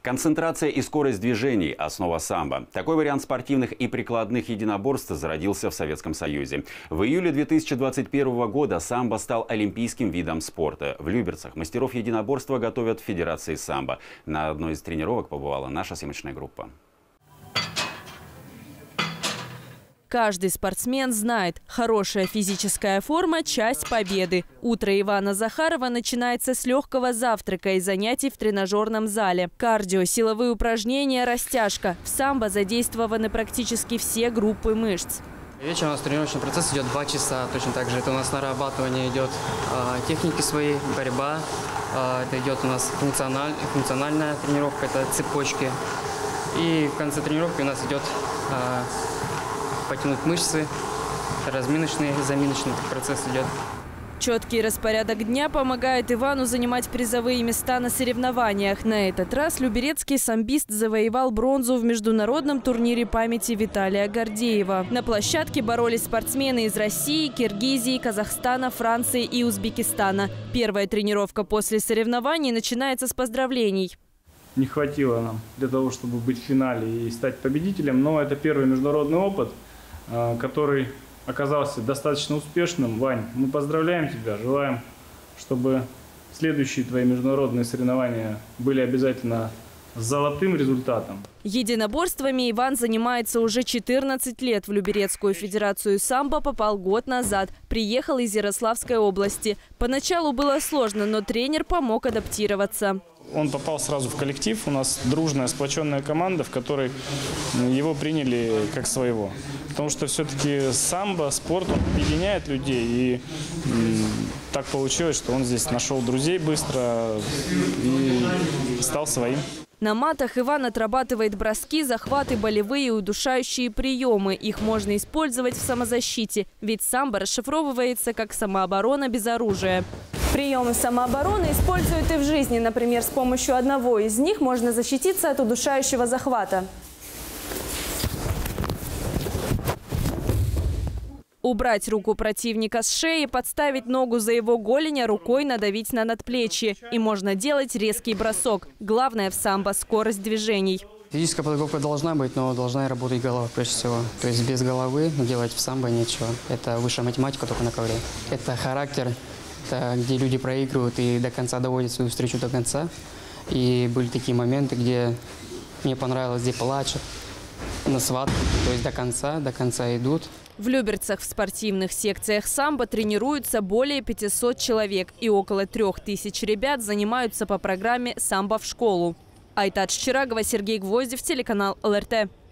Концентрация и скорость движений – основа самбо. Такой вариант спортивных и прикладных единоборств зародился в Советском Союзе. В июле 2021 года самбо стал олимпийским видом спорта. В Люберцах мастеров единоборства готовят в Федерации самбо. На одной из тренировок побывала наша съемочная группа. Каждый спортсмен знает, хорошая физическая форма – часть победы. Утро Ивана Захарова начинается с легкого завтрака и занятий в тренажерном зале. Кардио, силовые упражнения, растяжка. В самбо задействованы практически все группы мышц. Вечером у нас тренировочный процесс идет 2 часа. Точно так же это у нас нарабатывание идет техники своей, борьба. Это идет у нас функциональная тренировка, это цепочки. И в конце тренировки у нас идет потянуть мышцы, разминочный, заминочный процесс идет. Четкий распорядок дня помогает Ивану занимать призовые места на соревнованиях. На этот раз люберецкий самбист завоевал бронзу в международном турнире памяти Виталия Гордеева. На площадке боролись спортсмены из России, Киргизии, Казахстана, Франции и Узбекистана. Первая тренировка после соревнований начинается с поздравлений. Не хватило нам для того, чтобы быть в финале и стать победителем, но это первый международный опыт, который оказался достаточно успешным. Вань, мы поздравляем тебя, желаем, чтобы следующие твои международные соревнования были обязательно с золотым результатом. Единоборствами Иван занимается уже 14 лет. В Люберецкую федерацию самбо попал год назад. Приехал из Ярославской области. Поначалу было сложно, но тренер помог адаптироваться. Он попал сразу в коллектив. У нас дружная, сплоченная команда, в которой его приняли как своего. Потому что все-таки самбо, спорт, он объединяет людей. И так получилось, что он здесь нашел друзей быстро и стал своим. На матах Иван отрабатывает броски, захваты, болевые и удушающие приемы. Их можно использовать в самозащите, ведь самбо расшифровывается как самооборона без оружия. Приемы самообороны используют и в жизни. Например, с помощью одного из них можно защититься от удушающего захвата. Убрать руку противника с шеи, подставить ногу за его голень, а рукой надавить на надплечье. И можно делать резкий бросок. Главное в самбо – скорость движений. Физическая подготовка должна быть, но должна и работать голова прежде всего. То есть без головы делать в самбо нечего. Это высшая математика только на ковре. Это характер, это где люди проигрывают и до конца доводят свою встречу до конца. И были такие моменты, где мне понравилось, где плачут, на схватку, то есть до конца идут. В Люберцах в спортивных секциях самбо тренируются более 500 человек. И около 3000 ребят занимаются по программе «Самбо в школу». Айтат Чирагова, Сергей Гвоздев, телеканал ЛРТ.